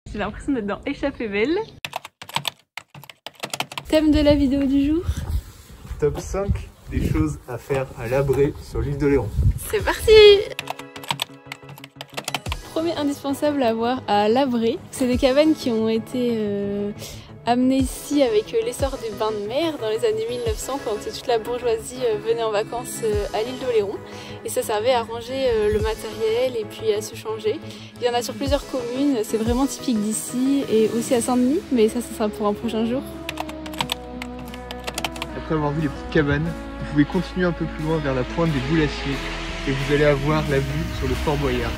J'ai l'impression d'être dans Échappée belle. Thème de la vidéo du jour. Top 5 des choses à faire à Labré sur l'île d'Oléron. C'est parti! Premier indispensable à voir à Labré, c'est des cabanes qui ont été amenées ici avec l'essor des bains de mer dans les années 1900 quand toute la bourgeoisie venait en vacances à l'île d'Oléron. Et ça servait à ranger le matériel et puis à se changer. Il y en a sur plusieurs communes, c'est vraiment typique d'ici et aussi à Saint-Denis, mais ça sera pour un prochain jour. Après avoir vu les petites cabanes, vous pouvez continuer un peu plus loin vers la pointe des Boulassiers et vous allez avoir la vue sur le Fort Boyard.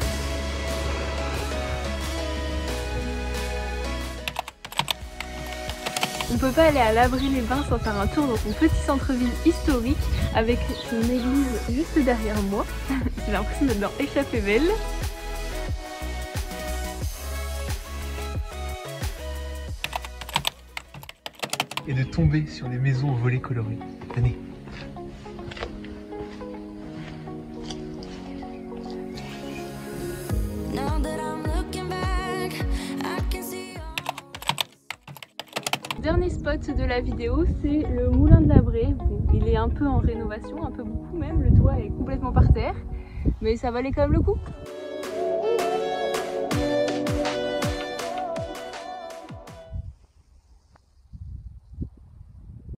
On peut pas aller à Labré-les-Bains sans faire un tour dans son petit centre-ville historique avec son église juste derrière moi. J'ai l'impression d'être dans Échappée belle. Et de tomber sur les maisons aux volets colorés. Venez. Dernier spot de la vidéo, c'est le moulin de Labré. Bon, il est un peu en rénovation, un peu beaucoup même, le toit est complètement par terre, mais ça valait quand même le coup.